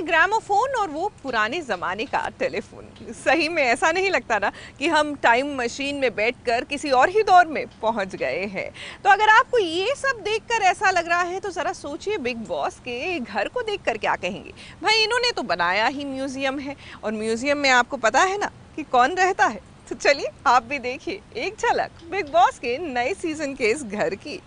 Gramophone और वो पुराने ज़माने का टेलीफोन। सही में ऐसा नहीं लगता ना कि हम टाइम मशीन में बैठकर किसी और ही दौर में पहुंच गए हैं। तो अगर आपको ये सब देखकर ऐसा लग रहा है तो ज़रा सोचिए बिग बॉस के घर को देखकर क्या कहेंगे। भाई इन्होंने तो बनाया ही म्यूज़ियम है और म्यूज़ियम में आपको पता है ना कि कौन रहता है। तो चलिए आप भी देखिए एक झलक बिग बॉस के नए सीजन के इस घर की।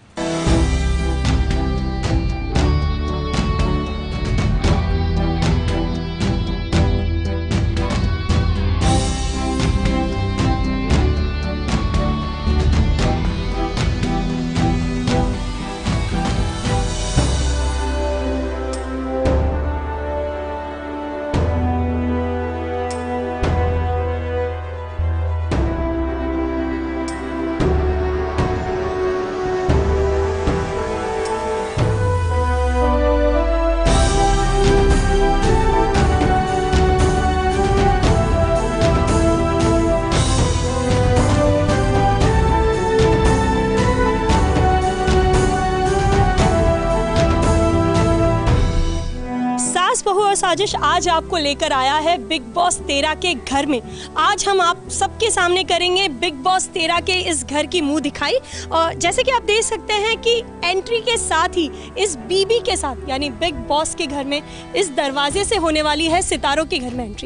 बहू और साजिश आज आपको लेकर आया है बिग बॉस 13 के घर में। आज हम आप सबके सामने करेंगे बिग बॉस 13 के इस घर की मुंह दिखाई। और जैसे कि आप देख सकते हैं कि एंट्री के साथ ही इस बीबी के साथ यानी बिग बॉस के घर में इस दरवाजे से होने वाली है सितारों के घर में एंट्री।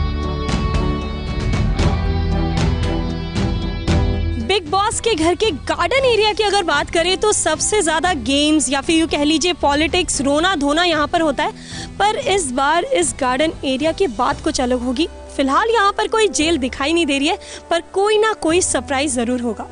बिग बॉस के घर के गार्डन एरिया की अगर बात करें तो सबसे ज़्यादा गेम्स या फिर यूँ कह लीजिए पॉलिटिक्स, रोना धोना यहाँ पर होता है। पर इस बार इस गार्डन एरिया की बात कुछ अलग होगी। फिलहाल यहाँ पर कोई जेल दिखाई नहीं दे रही है, पर कोई ना कोई सरप्राइज ज़रूर होगा।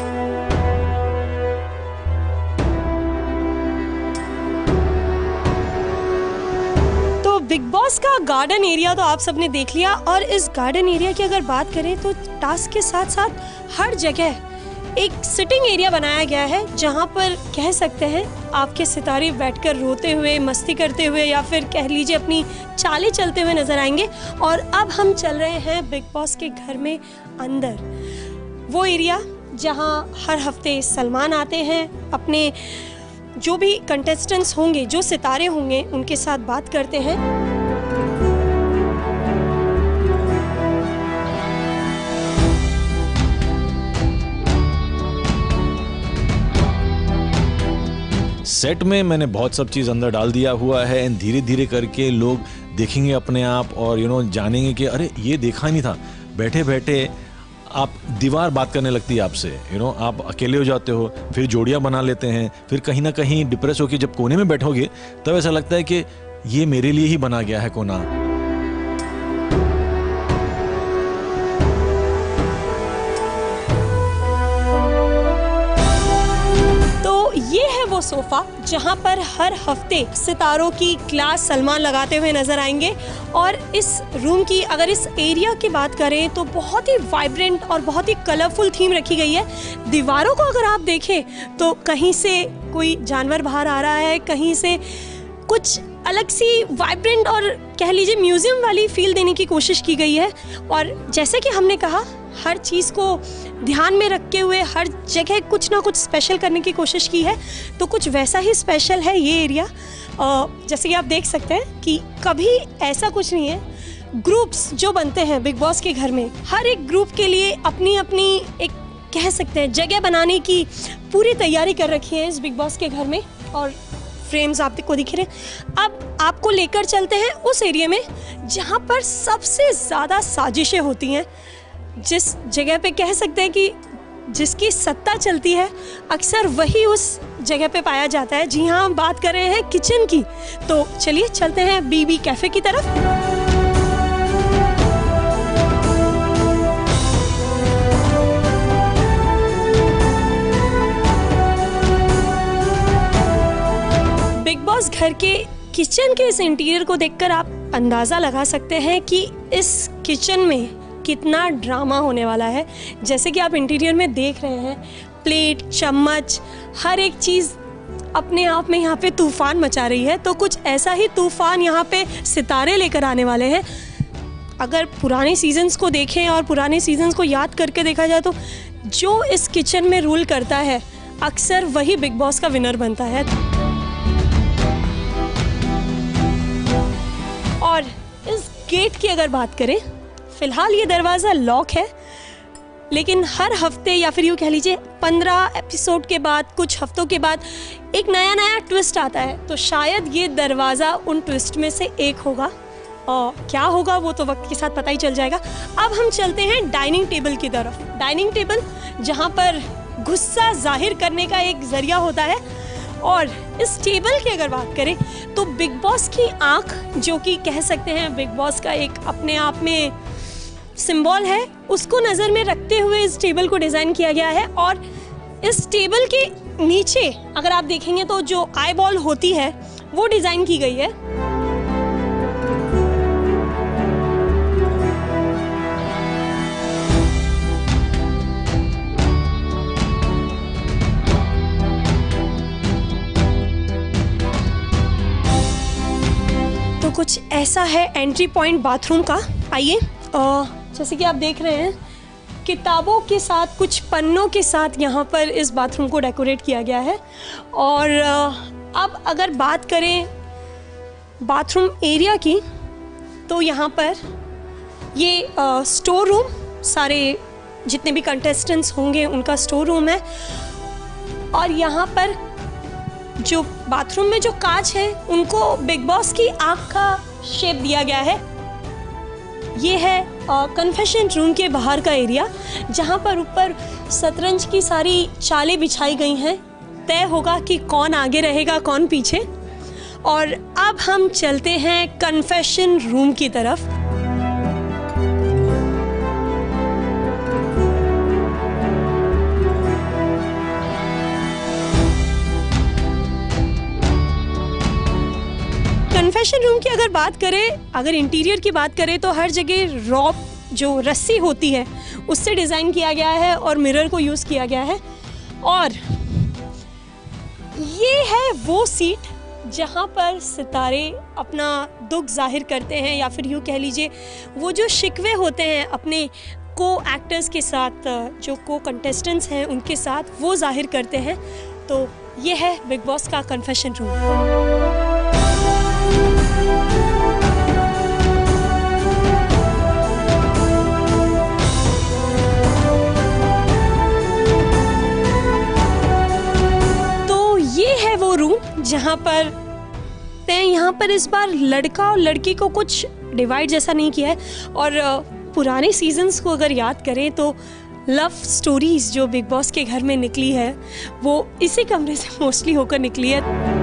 बिग बॉस का गार्डन एरिया तो आप सबने देख लिया और इस गार्डन एरिया की अगर बात करें तो टास्क के साथ साथ हर जगह एक सिटिंग एरिया बनाया गया है जहां पर कह सकते हैं आपके सितारे बैठकर रोते हुए, मस्ती करते हुए या फिर कह लीजिए अपनी चालें चलते हुए नजर आएंगे। और अब हम चल रहे हैं बिग बॉस के घर में अंदर, वो एरिया जहां हर हफ्ते सलमान आते हैं, अपने जो भी कंटेस्टेंट्स होंगे, जो सितारे होंगे, उनके साथ बात करते हैं। सेट में मैंने बहुत सब चीज़ अंदर डाल दिया हुआ है एंड धीरे धीरे करके लोग देखेंगे अपने आप और जानेंगे कि अरे ये देखा नहीं था। बैठे बैठे आप दीवार बात करने लगती है आपसे, आप अकेले हो जाते हो, फिर जोड़ियाँ बना लेते हैं, फिर कहीं ना कहीं डिप्रेस होकर जब कोने में बैठोगे तब ऐसा लगता है कि ये मेरे लिए ही बना गया है कोना। ये है वो सोफा जहां पर हर हफ्ते सितारों की क्लास सलमान लगाते हुए नजर आएंगे। और इस रूम की अगर इस एरिया की बात करें तो बहुत ही वाइब्रेंट और बहुत ही कलरफुल थीम रखी गई है। दीवारों को अगर आप देखें तो कहीं से कोई जानवर बाहर आ रहा है, कहीं से कुछ अलग सी वाइब्रेंट और कह लीजिए म्यूजियम वाली फील देने की कोशिश की गई है। और जैसे कि हमने कहा, हर चीज़ को ध्यान में रखते हुए हर जगह कुछ ना कुछ स्पेशल करने की कोशिश की है, तो कुछ वैसा ही स्पेशल है ये एरिया। जैसे कि आप देख सकते हैं कि कभी ऐसा कुछ नहीं है। ग्रुप्स जो बनते हैं बिग बॉस के घर में, हर एक ग्रुप के लिए अपनी अपनी एक कह सकते हैं जगह बनाने की पूरी तैयारी कर रखी है इस बिग बॉस के घर में। और फ्रेम्स आपको दिख रहे हैं। अब आपको लेकर चलते हैं उस एरिया में जहाँ पर सबसे ज़्यादा साजिशें होती हैं, जिस जगह पे कह सकते हैं कि जिसकी सत्ता चलती है अक्सर वही उस जगह पे पाया जाता है। जी हाँ, हम बात कर रहे हैं किचन की। तो चलिए चलते हैं बीबी कैफे की तरफ। बिग बॉस घर के किचन के इस इंटीरियर को देखकर आप अंदाजा लगा सकते हैं कि इस किचन में कितना ड्रामा होने वाला है। जैसे कि आप इंटीरियर में देख रहे हैं, प्लेट, चम्मच, हर एक चीज़ अपने आप में यहाँ पे तूफान मचा रही है। तो कुछ ऐसा ही तूफान यहाँ पे सितारे लेकर आने वाले हैं। अगर पुराने सीजन्स को देखें और पुराने सीजन्स को याद करके देखा जाए तो जो इस किचन में रूल करता है अक्सर वही बिग बॉस का विनर बनता है। और गेट की अगर बात करें, फिलहाल ये दरवाज़ा लॉक है, लेकिन हर हफ्ते या फिर यूँ कह लीजिए 15 एपिसोड के बाद, कुछ हफ्तों के बाद एक नया ट्विस्ट आता है। तो शायद ये दरवाज़ा उन ट्विस्ट में से एक होगा, और क्या होगा वो तो वक्त के साथ पता ही चल जाएगा। अब हम चलते हैं डाइनिंग टेबल की तरफ। डाइनिंग टेबल जहाँ पर गुस्सा जाहिर करने का एक ज़रिया होता है, और इस टेबल की अगर बात करें तो बिग बॉस की आँख, जो कि कह सकते हैं बिग बॉस का एक अपने आप में सिंबल है, उसको नज़र में रखते हुए इस टेबल को डिज़ाइन किया गया है। और इस टेबल के नीचे अगर आप देखेंगे तो जो आई बॉल होती है वो डिज़ाइन की गई है। तो कुछ ऐसा है एंट्री पॉइंट बाथरूम का। आइए, जैसे कि आप देख रहे हैं, किताबों के साथ, कुछ पन्नों के साथ यहाँ पर इस बाथरूम को डेकोरेट किया गया है। और अब अगर बात करें बाथरूम एरिया की, तो यहाँ पर ये स्टोर रूम, सारे जितने भी कंटेस्टेंट्स होंगे उनका स्टोर रूम है। और यहाँ पर जो बाथरूम में जो कांच है उनको बिग बॉस की आँख का शेप दिया गया है। ये है कन्फेशन रूम के बाहर का एरिया, जहाँ पर ऊपर शतरंज की सारी चालें बिछाई गई हैं। तय होगा कि कौन आगे रहेगा कौन पीछे। और अब हम चलते हैं कन्फेशन रूम की तरफ। कन्फेशन रूम की अगर बात करें, अगर इंटीरियर की बात करें, तो हर जगह रॉप जो रस्सी होती है उससे डिज़ाइन किया गया है और मिरर को यूज़ किया गया है। और ये है वो सीट जहाँ पर सितारे अपना दुख जाहिर करते हैं, या फिर यूँ कह लीजिए वो जो शिकवे होते हैं अपने को एक्टर्स के साथ, जो को कंटेस्टेंट्स हैं उनके साथ, वो जाहिर करते हैं। तो ये है बिग बॉस का कन्फेशन रूम। जहाँ पर यहाँ पर इस बार लड़का और लड़की को कुछ डिवाइड जैसा नहीं किया है। और पुराने सीजन्स को अगर याद करें तो लव स्टोरीज जो बिग बॉस के घर में निकली है वो इसी कमरे से मोस्टली होकर निकली है।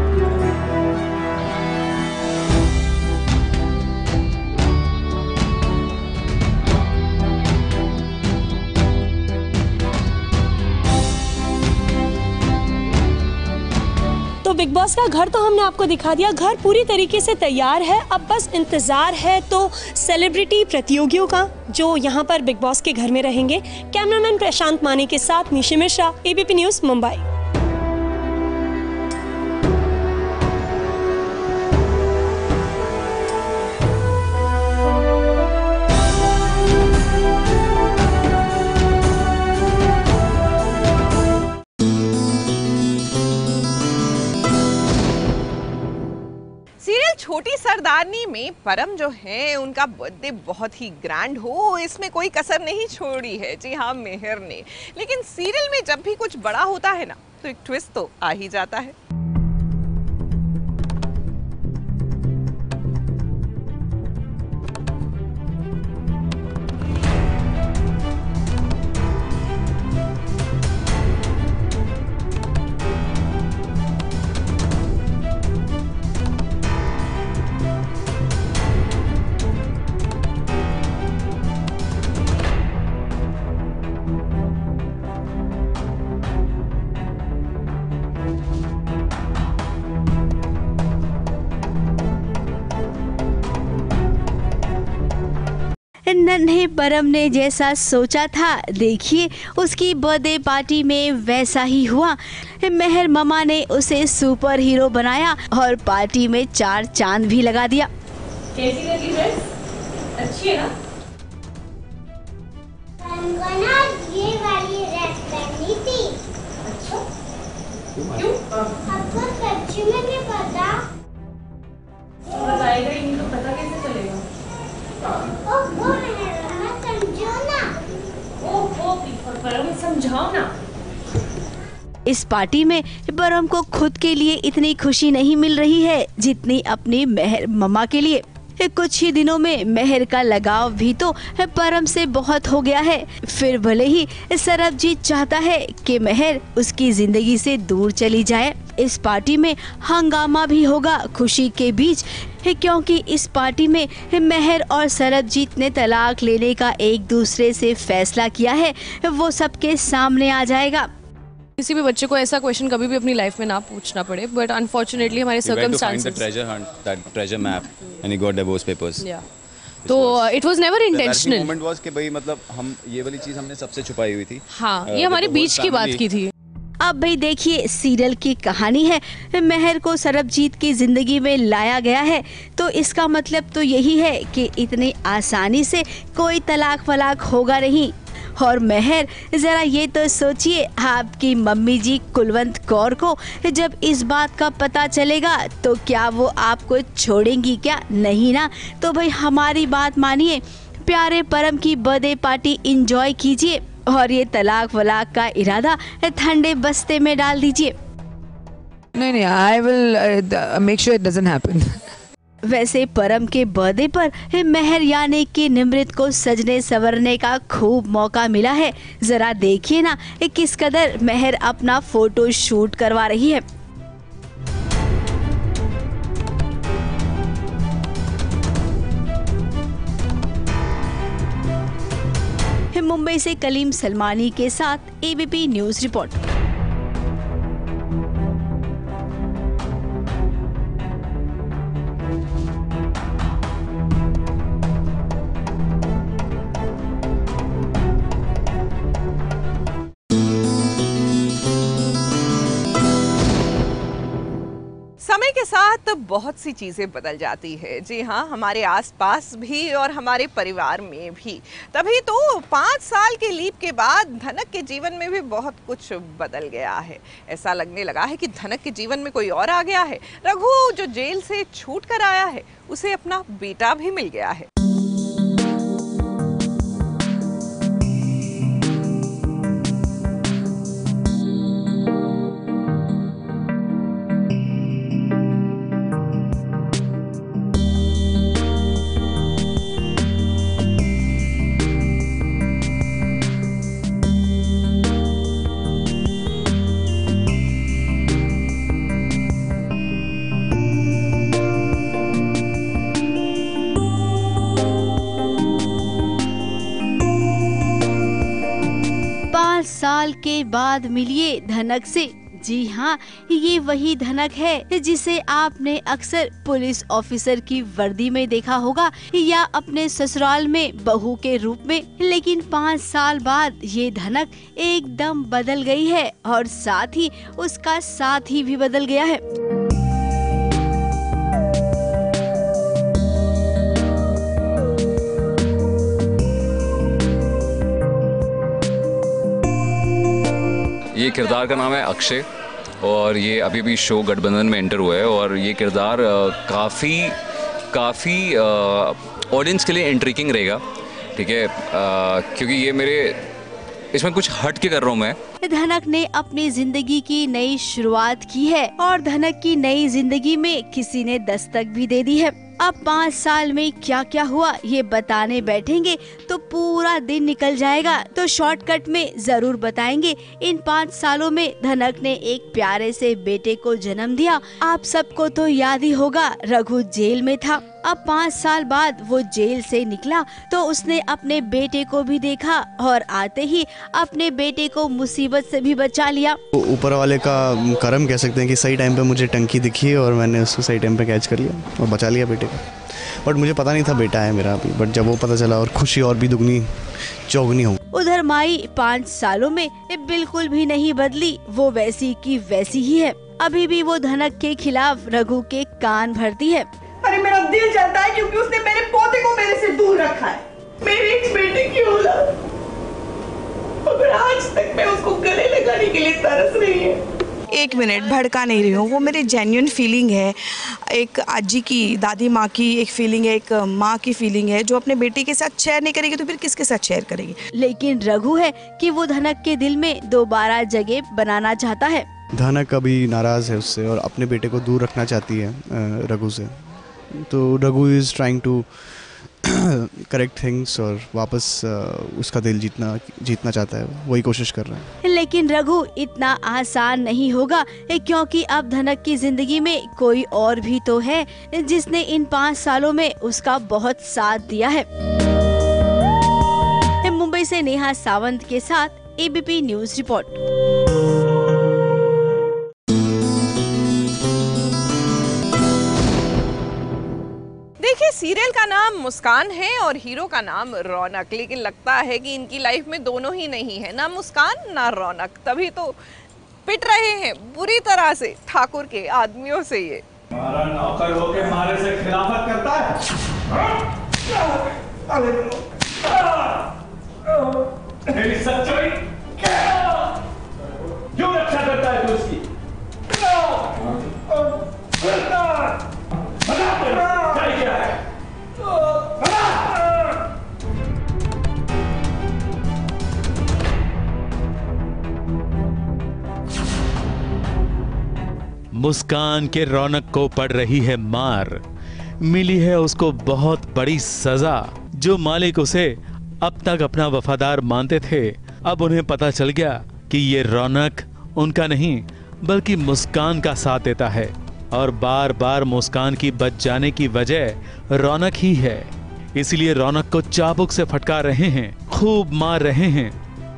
तो बिग बॉस का घर तो हमने आपको दिखा दिया, घर पूरी तरीके से तैयार है। अब बस इंतज़ार है तो सेलिब्रिटी प्रतियोगियों का, जो यहाँ पर बिग बॉस के घर में रहेंगे। कैमरामैन प्रशांत मानी के साथ निशी मिश्रा, एबीपी न्यूज़, मुंबई। छोटी सरदारनी में परम जो है उनका बर्थडे बहुत ही ग्रैंड हो, इसमें कोई कसर नहीं छोड़ी है। जी हाँ, मेहर ने। लेकिन सीरियल में जब भी कुछ बड़ा होता है ना, तो एक ट्विस्ट तो आ ही जाता है। नन्हे परम ने जैसा सोचा था, देखिए उसकी बर्थडे पार्टी में वैसा ही हुआ। मेहर ममा ने उसे सुपर हीरो बनाया और पार्टी में 4 चांद भी लगा दिया। कैसी लगी ड्रेस? अच्छी है ना? ये वाली ड्रेस पहनी थी। अच्छा, क्यों? आपको सच्ची में नहीं पता? बताएगा ही नहीं तो पता कैसे चलेगा? दिखाओ ना। इस पार्टी में परम को खुद के लिए इतनी खुशी नहीं मिल रही है जितनी अपनी मेहर ममा के लिए। कुछ ही दिनों में मेहर का लगाव भी तो परम से बहुत हो गया है। फिर भले ही सरबजीत चाहता है कि मेहर उसकी जिंदगी से दूर चली जाए। इस पार्टी में हंगामा भी होगा खुशी के बीच, क्योंकि इस पार्टी में मेहर और सरबजीत ने तलाक लेने का एक दूसरे से फैसला किया है, वो सबके सामने आ जाएगा। किसी भी बच्चे को ऐसा क्वेश्चन कभी भी अपनी लाइफ में ना पूछना पड़े, बट अनफॉर्चुनेटली हमारे circumstances, treasure map and he got divorce papers. तो it was never intentional. Moment was कि भाई मतलब हम ये वाली चीज हमने सबसे छुपाई हुई थी। हाँ, ये हमारे बीच की बात की थी। अब भाई देखिए, सीरियल की कहानी है, मेहर को सरबजीत की जिंदगी में लाया गया है, तो इसका मतलब तो यही है कि इतनी आसानी से कोई तलाक वलाक होगा नहीं। और मेहर, जरा ये तो सोचिए, आपकी मम्मी जी कुलवंत कौर को जब इस बात का पता चलेगा तो क्या वो आपको छोड़ेंगी? क्या नहीं ना। तो भाई हमारी बात मानिए, प्यारे परम की बर्थडे पार्टी एंजॉय कीजिए और ये तलाक वलाक का इरादा ठंडे बस्ते में डाल दीजिए। नहीं, I will make sure it doesn't happen. वैसे परम के बर्थडे पर मेहर यानी कि निमृत को सजने संवरने का खूब मौका मिला है। जरा देखिए ना किस कदर मेहर अपना फोटो शूट करवा रही है। मुंबई से कलीम सलमानी के साथ एबीपी न्यूज रिपोर्ट। समय के साथ बहुत सी चीज़ें बदल जाती है। जी हाँ, हमारे आसपास भी और हमारे परिवार में भी। तभी तो 5 साल के लीप के बाद धनक के जीवन में भी बहुत कुछ बदल गया है। ऐसा लगने लगा है कि धनक के जीवन में कोई और आ गया है। रघु जो जेल से छूट कर आया है, उसे अपना बेटा भी मिल गया है। साल के बाद मिलिए धनक से। जी हाँ, ये वही धनक है जिसे आपने अक्सर पुलिस ऑफिसर की वर्दी में देखा होगा या अपने ससुराल में बहू के रूप में। लेकिन 5 साल बाद ये धनक एकदम बदल गई है और साथ ही उसका साथी भी बदल गया है। ये किरदार का नाम है अक्षय और ये अभी भी शो गठबंधन में एंटर हुआ है और ये किरदार काफ़ी ऑडियंस के लिए इंट्रिगिंग रहेगा, ठीक है, क्योंकि ये इसमें कुछ हट के कर रहा हूँ मैं। धनक ने अपनी जिंदगी की नई शुरुआत की है और धनक की नई जिंदगी में किसी ने दस्तक भी दे दी है। अब 5 साल में क्या क्या हुआ ये बताने बैठेंगे तो पूरा दिन निकल जाएगा, तो शॉर्टकट में जरूर बताएंगे। इन 5 सालों में धनक ने एक प्यारे से बेटे को जन्म दिया। आप सबको तो याद ही होगा, रघु जेल में था। अब 5 साल बाद वो जेल से निकला तो उसने अपने बेटे को भी देखा और आते ही अपने बेटे को मुसीबत से भी बचा लिया। ऊपर वाले का करम कह सकते हैं कि सही टाइम पे मुझे टंकी दिखी और मैंने उसको सही टाइम पे कैच कर लिया और बचा लिया बेटे को। बट मुझे पता नहीं था बेटा है मेरा अभी, बट जब वो पता चला और खुशी और भी दुगनी चौगनी हो। उधर माई 5 सालों में बिल्कुल भी नहीं बदली, वो वैसी की वैसी ही है। अभी भी वो धनक के खिलाफ रघु के कान भरती है। अरे मेरा दिल जलता है क्योंकि उसने मेरे पोते को मेरे से दूर रखा है, मेरे एक बेटे की औलाद। मगर आज तक मैं उसको गले लगाने के लिए तरस रही है। एक मिनट, भड़का नहीं रही हूँ, वो मेरी जेन्युइन फीलिंग है। एक आजी की, दादी माँ की एक फीलिंग है, एक माँ की फीलिंग है, जो अपने बेटी के साथ शेयर नहीं करेगी तो फिर किसके साथ शेयर करेगी। लेकिन रघु है कि वो धनक के दिल में दोबारा जगह बनाना चाहता है। धनक अभी नाराज़ है उससे और अपने बेटे को दूर रखना चाहती है रघु से। तो Raghu is trying to correct things और वापस उसका दिल जीतना चाहता है, वही कोशिश कर रहा है। लेकिन रघु इतना आसान नहीं होगा, क्योंकि अब धनक की जिंदगी में कोई और भी तो है जिसने इन 5 सालों में उसका बहुत साथ दिया है। मुंबई से नेहा सावंत के साथ एबीपी न्यूज रिपोर्ट। देखिए, सीरियल का नाम मुस्कान है और हीरो का नाम रौनक, लेकिन लगता है कि इनकी लाइफ में दोनों ही नहीं है, ना मुस्कान ना रौनक। तभी तो पिट रहे हैं बुरी तरह से ठाकुर के आदमियों से। ये हमारा नौकर होके हमारे से खिलाफत करता है। मेरी सच्चाई क्यों रक्षा करता है तू उसकी? मुस्कान के रौनक को पड़ रही है मार। मिली है उसको बहुत बड़ी सजा। जो मालिक उसे अब तक अपना वफादार मानते थे, अब उन्हें पता चल गया कि ये रौनक उनका नहीं बल्कि मुस्कान का साथ देता है और बार बार मुस्कान की बच जाने की वजह रौनक ही है। इसलिए रौनक को चाबुक से फटकार रहे हैं, खूब मार रहे हैं।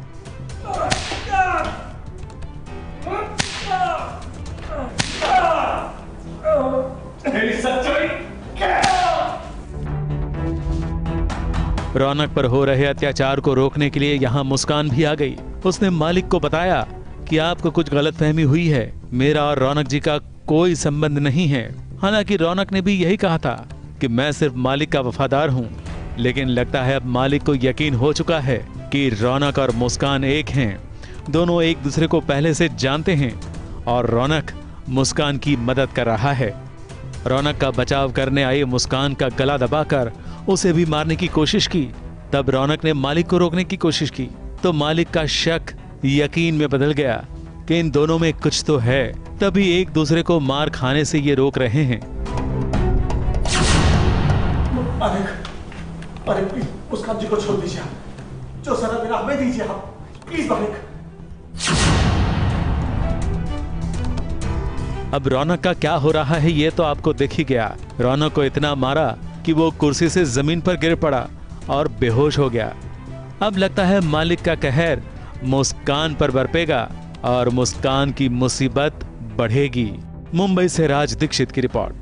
रौनक पर हो रहे अत्याचार को रोकने के लिए यहाँ मुस्कान भी आ गई। उसने मालिक को बताया कि आपको कुछ गलतफहमी हुई है, मेरा और रौनक जी का कोई संबंध नहीं है। हालांकि रौनक ने भी यही कहा था कि मैं सिर्फ मालिक का वफादार हूँ, लेकिन लगता है अब मालिक को यकीन हो चुका है कि रौनक और मुस्कान एक हैं। दोनों एक दूसरे को पहले से जानते हैं और रौनक मुस्कान की मदद कर रहा है। रौनक का बचाव करने आई मुस्कान का गला दबाकर उसे भी मारने की कोशिश की। तब रौनक ने मालिक को रोकने की कोशिश की तो मालिक का शक यकीन में बदल गया कि इन दोनों में कुछ तो है, तभी एक दूसरे को मार खाने से ये रोक रहे हैं। अरे प्लीज मुस्कान जी को छोड़ दीजिए, जो सजा मेरा हमें दीजिए आप, प्लीज मालिक। अब रौनक का क्या हो रहा है ये तो आपको दिख ही गया। रौनक को इतना मारा कि वो कुर्सी से जमीन पर गिर पड़ा और बेहोश हो गया। अब लगता है मालिक का कहर मुस्कान पर बरपेगा और मुस्कान की मुसीबत बढ़ेगी। मुंबई से राज दीक्षित की रिपोर्ट।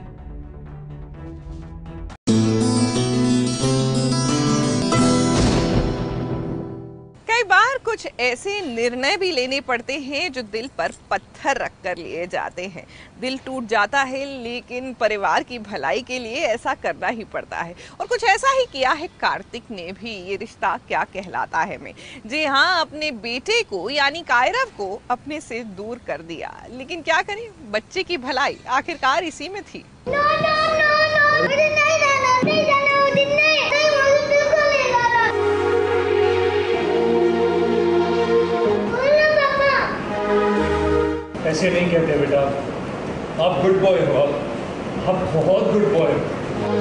कई बार कुछ ऐसे निर्णय भी लेने पड़ते हैं जो दिल पर पत्थर रख कर लिए जाते हैं। दिल टूट जाता है, लेकिन परिवार की भलाई के लिए ऐसा करना ही पड़ता है। और कुछ ऐसा ही किया है कार्तिक ने भी। ये रिश्ता क्या कहलाता है में, जी हाँ, अपने बेटे को यानी कायरव को अपने से दूर कर दिया। लेकिन क्या करें, बच्चे की भलाई आखिरकार इसी में थी। ऐसे नहीं कहते बेटा, आप गुड बॉय हो, आप बहुत गुड बॉय हो।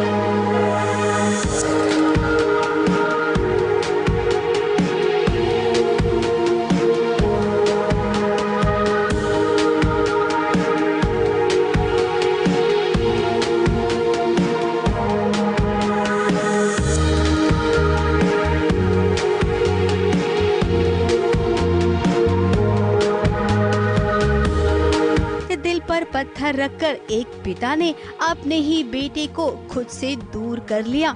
पत्थर रखकर एक पिता ने अपने ही बेटे को खुद से दूर कर लिया।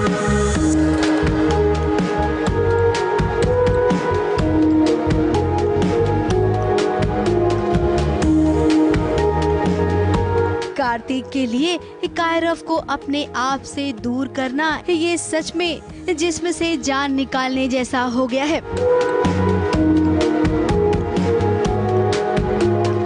कार्तिक के लिए कायरव को अपने आप से दूर करना ये सच में जिस्म से जान निकालने जैसा हो गया है।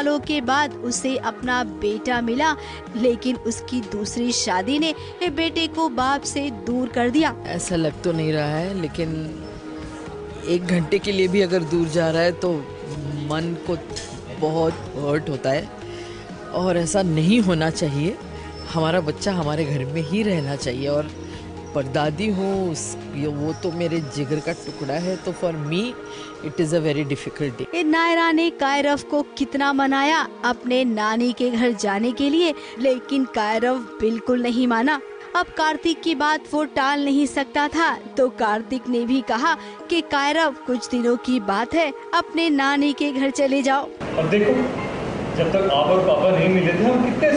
सालों के बाद उसे अपना बेटा मिला, लेकिन उसकी दूसरी शादी ने बेटे को बाप से दूर कर दिया। ऐसा लग तो नहीं रहा है, लेकिन 1 घंटे के लिए भी अगर दूर जा रहा है तो मन को बहुत हर्ट होता है और ऐसा नहीं होना चाहिए। हमारा बच्चा हमारे घर में ही रहना चाहिए और परदादी हूँ वो तो मेरे जिगर का टुकड़ा है, तो for me it is a very difficult day. Naira ने कायरव को कितना मनाया अपने नानी के घर जाने के लिए, लेकिन कायरव बिल्कुल नहीं माना। अब कार्तिक की बात वो टाल नहीं सकता था, तो कार्तिक ने भी कहा कि कायरव कुछ दिनों की बात है, अपने नानी के घर चले जाओ। अब देखो, जब तक आप और पापा नहीं मिले थे हम कितने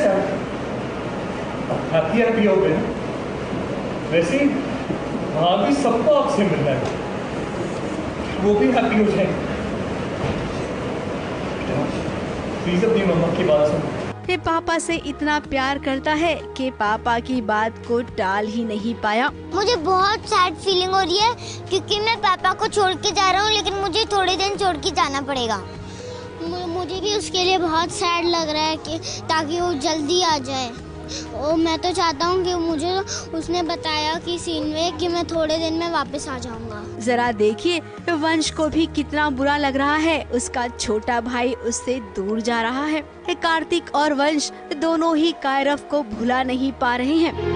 हैप्पी हो गए। वैसे वहाँ भी सबको आपसे मिलना है, वो भी हैप्पी हो जाएंगे। प्लीज अपनी मम्मा की बात सुनो। ये पापा से इतना प्यार करता है कि पापा की बात को टाल ही नहीं पाया। मुझे बहुत सैड फीलिंग हो रही है क्योंकि मैं पापा को छोड़ के जा रहा हूँ, लेकिन मुझे थोड़े दिन छोड़ के जाना पड़ेगा। मुझे भी उसके लिए बहुत सैड लग रहा है कि ताकि वो जल्दी आ जाए। और मैं तो चाहता हूँ कि मुझे उसने बताया कि सीन में कि मैं थोड़े दिन में वापस आ जाऊँगा। जरा देखिए, वंश को भी कितना बुरा लग रहा है, उसका छोटा भाई उससे दूर जा रहा है। कार्तिक और वंश दोनों ही कायरव को भुला नहीं पा रहे हैं।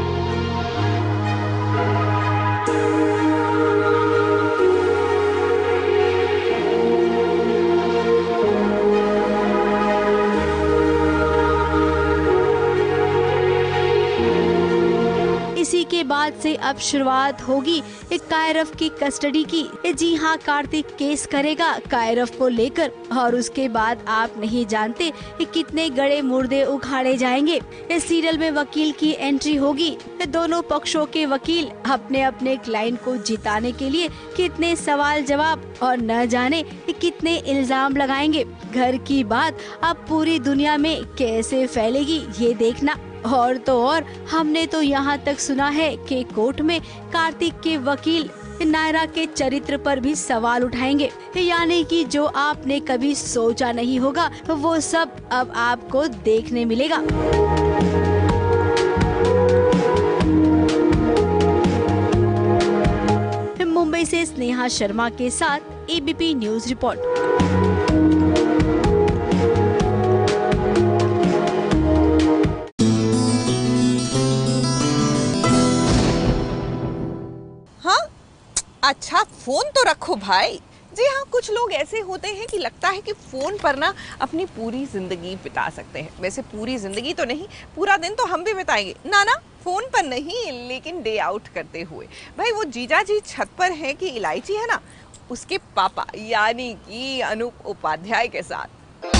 इसी के बाद से अब शुरुआत होगी कायरव की कस्टडी की। जी हाँ, कार्तिक केस करेगा कायरव को लेकर और उसके बाद आप नहीं जानते कितने गड़े मुर्दे उखाड़े जाएंगे। इस सीरियल में वकील की एंट्री होगी। दोनों पक्षों के वकील अपने अपने क्लाइंट को जिताने के लिए कितने सवाल जवाब और न जाने कितने इल्जाम लगाएंगे। घर की बात अब पूरी दुनिया में कैसे फैलेगी ये देखना। और तो और हमने तो यहाँ तक सुना है कि कोर्ट में कार्तिक के वकील नायरा के चरित्र पर भी सवाल उठाएंगे, यानी कि जो आपने कभी सोचा नहीं होगा वो सब अब आपको देखने मिलेगा। मुंबई से स्नेहा शर्मा के साथ एबीपी न्यूज रिपोर्ट। अच्छा, फोन तो रखो भाई। जी हाँ, कुछ लोग ऐसे होते हैं कि लगता है कि फोन पर ना अपनी पूरी जिंदगी बिता सकते हैं। वैसे पूरी जिंदगी तो नहीं, पूरा दिन तो हम भी बिताएंगे ना फोन पर नहीं, लेकिन डे आउट करते हुए। भाई वो जीजा जी छत पर हैं कि इलायची है ना, उसके पापा यानी कि अनूप उपाध्याय के साथ।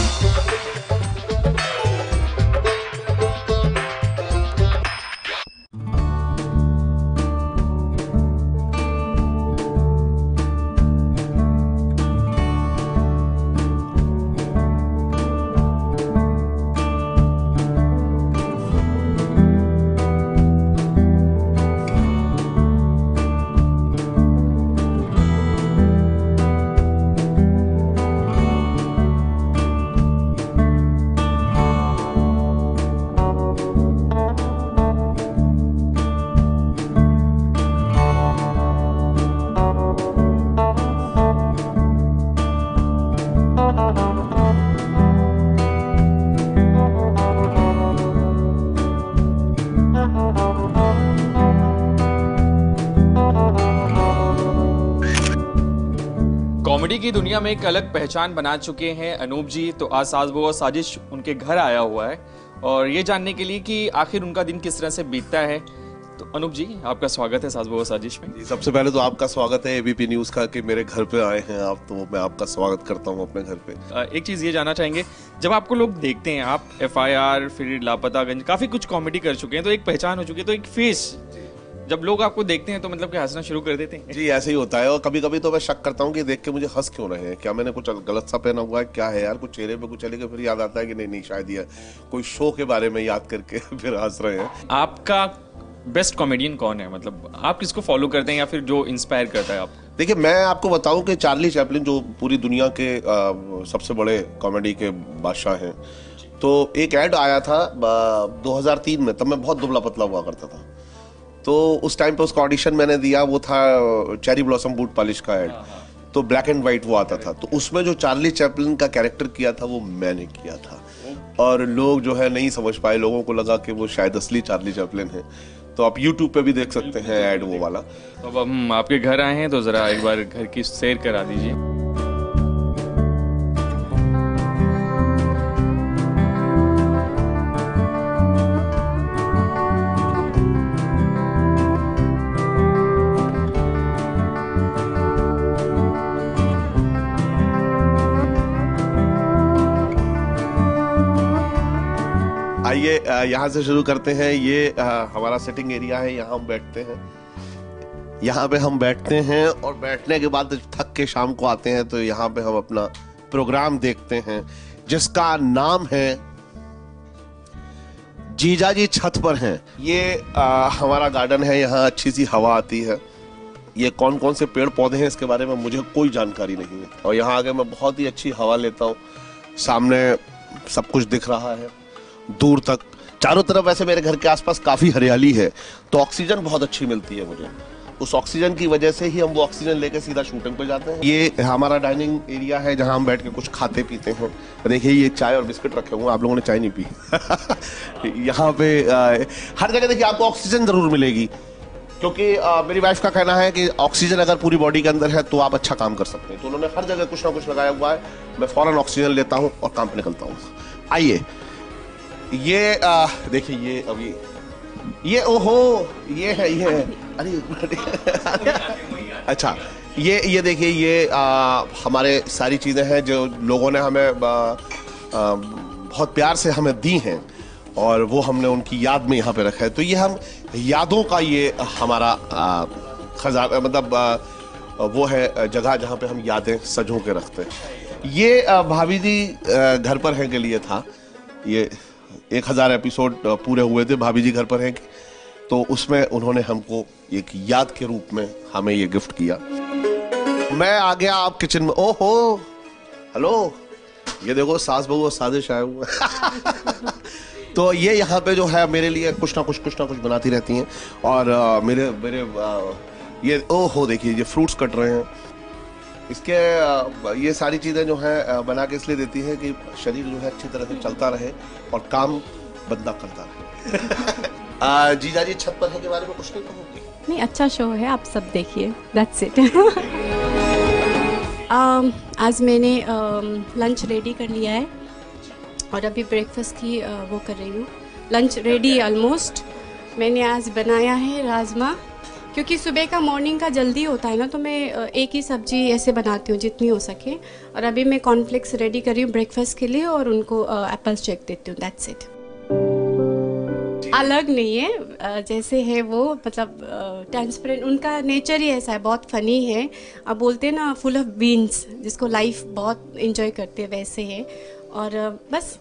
कॉमेडी की दुनिया में एक अलग पहचान बना चुके हैं अनूप जी। तो आज सास बहू और साजिश उनके घर आया हुआ है और ये जानने के लिए कि आखिर उनका दिन किस तरह से बीतता है। तो अनूप जी, आपका स्वागत है सास बहू और साजिश में। जी, सबसे पहले तो आपका स्वागत है एबीपी न्यूज का कि मेरे घर पे आए हैं आप, तो मैं आपका स्वागत करता हूँ अपने घर पे। एक चीज़ ये जानना चाहेंगे, जब आपको लोग देखते हैं, आप FIR फिर लापतागंज काफ़ी कुछ कॉमेडी कर चुके हैं, तो एक पहचान हो चुकी है, तो एक फेस जब लोग आपको देखते हैं तो मतलब कि हंसना शुरू कर देते हैं? जी ऐसे ही होता है। और कभी कभी तो मैं शक करता हूँ कि देख के मुझे हंस क्यों रहे हैं, क्या मैंने कुछ गलत सा पहना हुआ है, क्या है यार, कुछ चेहरे पे कुछ चलेगा, फिर याद आता है कि नहीं शायद ये कोई शो के बारे में याद करके फिर हंस रहे हैं। आपका बेस्ट कॉमेडियन कौन है? मतलब आप किसको फॉलो करते हैं या फिर जो इंस्पायर करता है आपको? देखिए, मैं आपको बताऊं कि चार्ली चैपलिन जो पूरी दुनिया के सबसे बड़े कॉमेडी के बादशाह हैं, तो एक ऐड आया था 2003 में, तब मैं बहुत दुबला पतला हुआ करता था। तो उस टाइम पे उसका ऑडिशन मैंने दिया, वो था चेरी ब्लॉसम बूट पॉलिश का ऐड, तो ब्लैक एंड वाइट वो आता था। तो उसमें जो चार्ली चैपलिन का कैरेक्टर किया था वो मैंने किया था, और लोग जो है नहीं समझ पाए, लोगों को लगा कि वो शायद असली चार्ली चैपलिन है। तो आप YouTube पे भी देख सकते हैं ऐड वो वाला। तो अब हम आपके घर आए हैं, तो जरा एक बार घर की सैर करा दीजिए। आइए यहाँ से शुरू करते हैं। ये हमारा सिटिंग एरिया है, यहाँ हम बैठते हैं। यहाँ पे हम बैठते हैं और बैठने के बाद थक के शाम को आते हैं, तो यहाँ पे हम अपना प्रोग्राम देखते हैं जिसका नाम है जीजा जी छत पर हैं। ये हमारा गार्डन है, यहाँ अच्छी सी हवा आती है। ये कौन कौन से पेड़ पौधे हैं इसके बारे में मुझे कोई जानकारी नहीं है, और यहाँ आके मैं बहुत ही अच्छी हवा लेता हूँ। सामने सब कुछ दिख रहा है दूर तक, चारों तरफ। वैसे मेरे घर के आसपास काफी हरियाली है, तो ऑक्सीजन बहुत अच्छी मिलती है मुझे। उस ऑक्सीजन की वजह से ही हम वो ऑक्सीजन लेके सीधा शूटिंग पे जाते हैं। ये हमारा डाइनिंग एरिया है जहां हम बैठ के कुछ खाते पीते हैं। देखिए, ये चाय और बिस्किट रखे हुए हैं, आप लोगों ने चाय नहीं पी। यहाँ पे हर जगह देखिए आपको ऑक्सीजन जरूर मिलेगी, क्योंकि मेरी वाइफ का कहना है कि ऑक्सीजन अगर पूरी बॉडी के अंदर है तो आप अच्छा काम कर सकते हैं। तो उन्होंने हर जगह कुछ ना कुछ लगाया हुआ है। मैं फौरन ऑक्सीजन लेता हूँ और काम पे निकलता हूँ। आइए, ये देखिए, ये अभी ये ओहो, ये है, ये अरे अच्छा, ये देखिए, ये हमारे सारी चीज़ें हैं जो लोगों ने हमें बहुत प्यार से हमें दी हैं, और वो हमने उनकी याद में यहाँ पे रखा है। तो ये हम यादों का ये हमारा खजाना, मतलब वो है जगह जहाँ पे हम यादें सजो के रखते हैं। ये भाभी जी घर पर हैं के लिए था। ये 1000 एपिसोड पूरे हुए थे भाभी जी घर पर हैं, तो उसमें उन्होंने हमको एक याद के रूप में हमें ये गिफ्ट किया। मैं आ गया आप किचन में। ओहो, हेलो, ये देखो सास बहू और साजिश आए हुए। तो ये यहाँ पे जो है मेरे लिए कुछ ना कुछ बनाती रहती हैं, और मेरे ये ओहो देखिए, ये फ्रूट्स कट रहे हैं। इसके ये सारी चीज़ें जो हैं बना के इसलिए देती है कि शरीर जो है अच्छी तरह से चलता रहे और काम बंदा करता रहे। जीजा जी छत पर है के बारे में कुछ नहीं कहोगे? नहीं, अच्छा शो है, आप सब देखिए, दैट्स इट। आज मैंने लंच रेडी कर लिया है और अभी ब्रेकफास्ट की वो कर रही हूँ। Lunch ready almost. मैंने आज बनाया है राजमा, क्योंकि सुबह का मॉर्निंग का जल्दी होता है ना, तो मैं एक ही सब्जी ऐसे बनाती हूँ जितनी हो सके। और अभी मैं कॉर्नफ्लेक्स रेडी कर रही हूँ ब्रेकफास्ट के लिए, और उनको एप्पल्स शेक देती हूँ, दैट्स इट। अलग नहीं है, जैसे है वो, मतलब ट्रांसपेरेंट, उनका नेचर ही ऐसा है, बहुत फनी है। अब बोलते हैं ना फुल ऑफ बीन्स, जिसको लाइफ बहुत एंजॉय करते हैं, वैसे है। और बस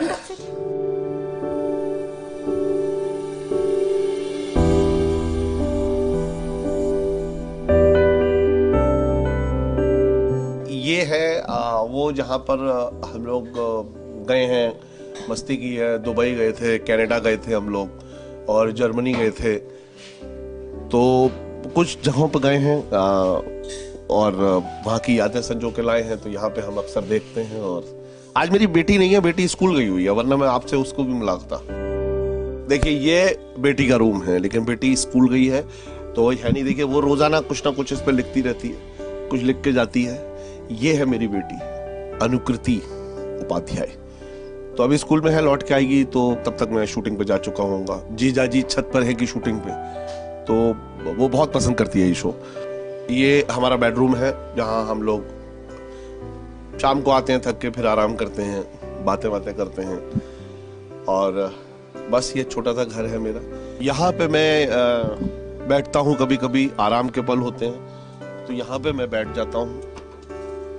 ये है वो जहाँ पर हम लोग गए हैं, मस्ती की है। दुबई गए थे, कनाडा गए थे हम लोग, और जर्मनी गए थे। तो कुछ जगहों पर गए हैं और वहाँ की यादें संजो के लाए हैं, तो यहाँ पे हम अक्सर देखते हैं। और आज मेरी बेटी नहीं है, बेटी स्कूल गई हुई है, वरना मैं आपसे उसको भी मिलाता। देखिए, ये बेटी का रूम है, लेकिन बेटी स्कूल गई है तो है नहीं। देखिए, वो रोजाना कुछ ना कुछ इस पर लिखती रहती है, कुछ लिख के जाती है। ये है मेरी बेटी अनुकृति उपाध्याय। तो अभी स्कूल में है, लौट के आएगी तो तब तक मैं शूटिंग पे जा चुका होऊंगा। जीजा जी छत पर है की शूटिंग पे, तो वो बहुत पसंद करती है ये शो। ये हमारा बेडरूम है जहां हम लोग शाम को आते हैं थक के, फिर आराम करते हैं, बातें करते हैं। और बस ये छोटा सा घर है मेरा। यहाँ पे मैं बैठता हूँ, कभी कभी आराम के पल होते हैं तो यहाँ पे मैं बैठ जाता हूँ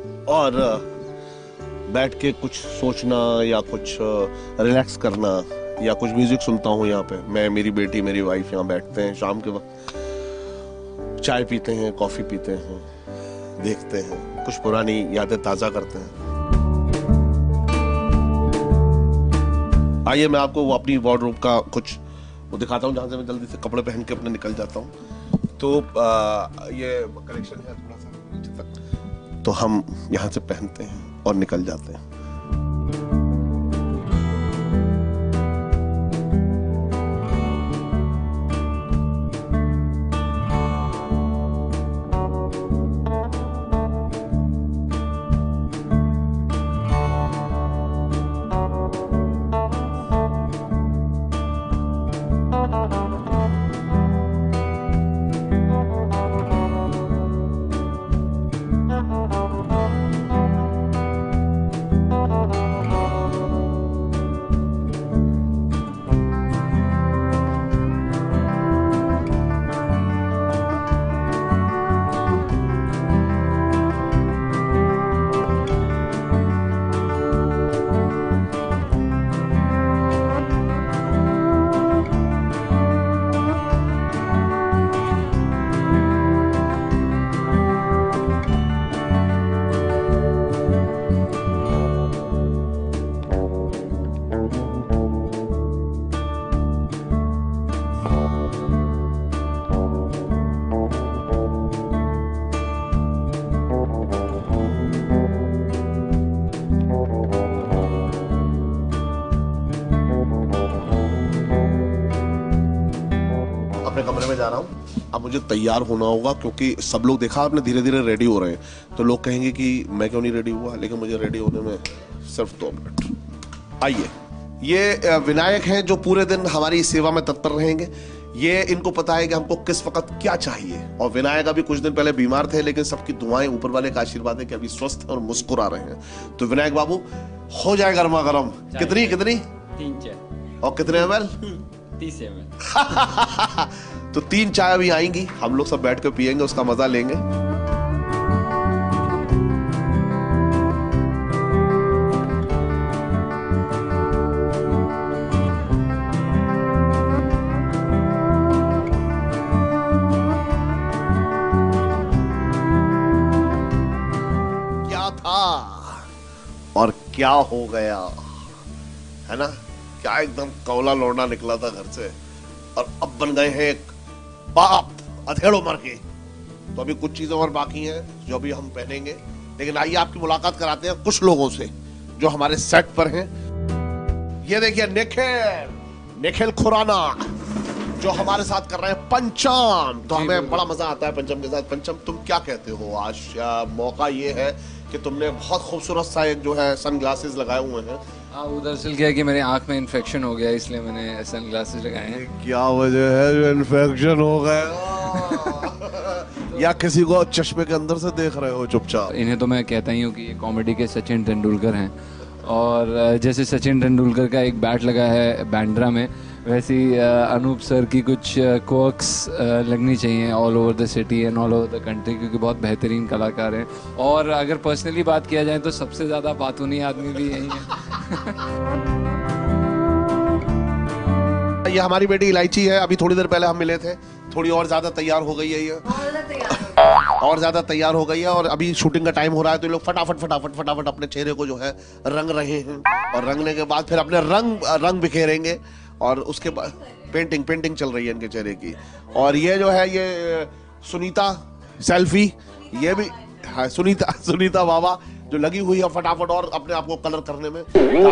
और बैठ के कुछ सोचना या कुछ रिलैक्स करना, या कुछ म्यूजिक सुनता हूँ यहाँ पे। मैं, मेरी बेटी, मेरी वाइफ यहाँ बैठते हैं शाम के वक्त, चाय पीते हैं, कॉफी पीते हैं, देखते हैं, कुछ पुरानी यादें ताजा करते हैं। आइए मैं आपको वो अपनी वार्डरोब का कुछ वो दिखाता हूँ, जहाँ से मैं जल्दी से कपड़े पहन के अपने निकल जाता हूँ। तो ये कलेक्शन है थोड़ा सा नीचे तक, तो हम यहाँ से पहनते हैं और निकल जाते हैं। कमरे में जा रहा हूँ, अब मुझे तैयार होना होगा क्योंकि सब लोग देखा आपने धीरे धीरे रेडी हो रहे हैं, तो लोग कहेंगे कि मैं क्यों नहीं रेडी हुआ, लेकिन मुझे रेडी होने में सिर्फ 2 मिनट। आइए, ये विनायक हैं जो पूरे दिन हमारी सेवा में तत्पर रहेंगे। ये इनको पता है कि हमको किस वक्त क्या चाहिए, और विनायक अभी कुछ दिन पहले बीमार थे, लेकिन सबकी दुआएं, ऊपर वाले का आशीर्वाद है कि अभी स्वस्थ और मुस्कुरा रहे हैं। तो विनायक बाबू हो जाए गर्मा गर्म। कितनी 3 चाय। और कितने ml? 30 ml। तो 3 चाय अभी आएंगी, हम लोग सब बैठ कर पियेंगे, उसका मजा लेंगे। क्या था और क्या हो गया, है ना? क्या एकदम कौला लौंडा निकला था घर से, और अब बन गए हैं एक बाप अधेड़ो मर के। तो अभी कुछ चीजें और बाकी हैं जो अभी हम पहनेंगे, लेकिन आइए आपकी मुलाकात कराते हैं कुछ लोगों से जो हमारे सेट पर हैं। ये देखिए निखिल खुराना जो हमारे साथ कर रहे हैं पंचम। तो हमें बड़ा मजा आता है पंचम के साथ। पंचम, तुम क्या कहते हो? आज मौका ये है कि तुमने बहुत खूबसूरत सा एक जो है सनग्लासेस लगाए हुए हैं। हाँ, वो दरअसल क्या है कि मेरे आँख में इन्फेक्शन हो गया, इसलिए मैंने सनग्लासेस लगाए हैं। क्या वजह है जो इन्फेक्शन हो गया? या किसी को चश्मे के अंदर से देख रहे हो चुपचाप? इन्हें तो मैं कहता ही हूँ कि ये कॉमेडी के सचिन तेंदुलकर हैं, और जैसे सचिन तेंदुलकर का एक बैट लगा है बैंड्रा में, वैसी अनूप सर की कुछ क्वर्क्स लगनी चाहिए all over the city and all over the country, क्योंकि बहुत बेहतरीन कलाकार हैं। और अगर पर्सनली बात किया जाए तो सबसे ज़्यादा बातूनी आदमी भी यही है। ये हमारी बेटी इलायची है, अभी थोड़ी देर पहले हम मिले थे, थोड़ी और ज़्यादा तैयार हो गई है, ये और ज़्यादा तैयार हो गई है। और अभी शूटिंग का टाइम हो रहा है, तो लोग फटाफट अपने चेहरे को जो है रंग रहे हैं, और रंगने के बाद फिर अपने रंग बिखेरेंगे, और उसके बाद पेंटिंग चल रही है इनके चेहरे की। और ये जो है ये सुनीता सेल्फी, ये भी हाँ, सुनीता बाबा जो लगी हुई है फटाफट और अपने आप को कलर करने में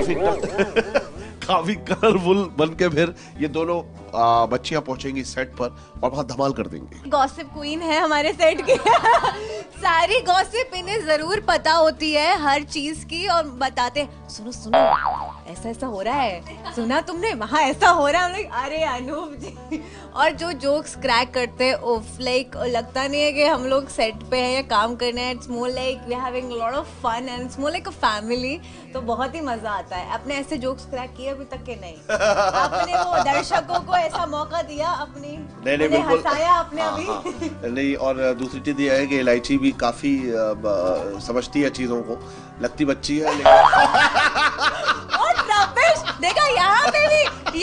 काफी कलरफुल बन के फिर ये दोनों बच्चियां पहुंचेंगी सेट पर और वहां धमाल कर देंगे। गॉसिप क्वीन है हमारे सेट की। सारी गॉसिप इन्हें जरूर पता होती है हर चीज की, और बताते सुनो ऐसा हो रहा है, सुना तुमने वहाँ ऐसा हो रहा है। हम लोग अरे अनूप जी, और जो जोक्स क्रैक करते हैं उफ, लाइक लगता नहीं है कि हम लोग सेट पे हैं या काम करने हैं। It's more like we having lot of fun and it's more like a family. तो बहुत ही मजा आता है। अपने ऐसे जोक्स क्रैक किए अभी तक के नहीं, आपने वो दर्शकों को ऐसा मौका दिया, अपनी हंसाया आपने अभी। नहीं, और दूसरी चीज ये है कि इलायची भी काफी समझती है चीजों को, लगती बच्ची है लेकिन देखा यहाँ पे भी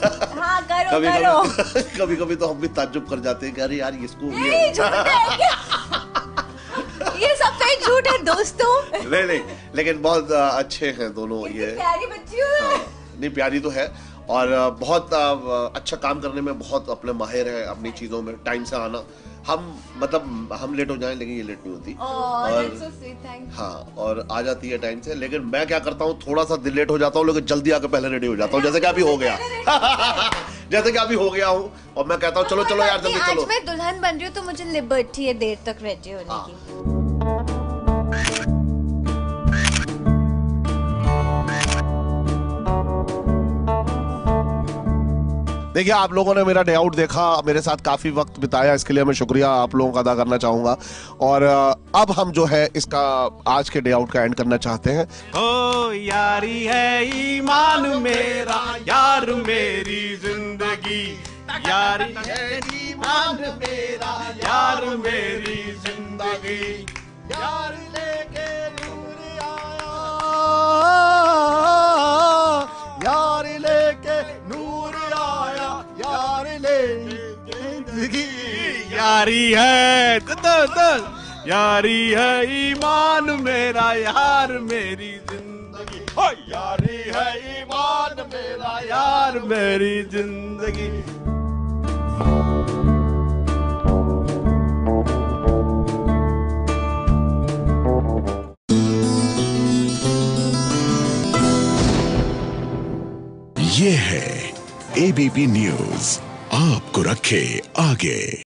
हाँ करो करो। कभी कभी तो हम भी ताज्जुब कर जाते हैं कि अरे यार इसको ये झूठ है क्या? ये सब तो एक झूठ है दोस्तों। नहीं, लेकिन बहुत अच्छे हैं दोनों ये। प्यारी बच्ची हो। नहीं, प्यारी तो है और बहुत अच्छा काम करने में बहुत अपने माहिर हैं अपनी चीज़ों में। टाइम से आना, हम लेट हो जाएं लेकिन ये लेट नहीं होती। और हाँ, और आ जाती है टाइम से। लेकिन मैं क्या करता हूँ, थोड़ा सा लेट हो जाता हूँ लेकिन जल्दी आकर पहले रेडी हो जाता हूँ, जैसे कि अभी हो गया। जैसे कि अभी हो गया हूँ और मैं कहता हूँ चलो चलो यार जल्दी चलो। आज मैं दुल्हन बन रही हूँ तो मुझे लिबर्टी है देर तक रेडी होने की। देखिए, आप लोगों ने मेरा डे आउट देखा, मेरे साथ काफ़ी वक्त बिताया, इसके लिए मैं शुक्रिया आप लोगों का अदा करना चाहूँगा। और अब हम जो है इसका आज के डे आउट का एंड करना चाहते हैं। ओ यारी है ईमान मेरा, यार मेरी जिंदगी, यारी है ईमान मेरा, यार मेरी जिंदगी, यार लेके नूर आया, यार लेके नूर आया, यार लेके जिंदगी, यारी है यारी है ईमान मेरा, यार मेरी जिंदगी, ओ यारी है ईमान मेरा, यार मेरी जिंदगी। ये है एबीपी न्यूज़, आपको रखे आगे।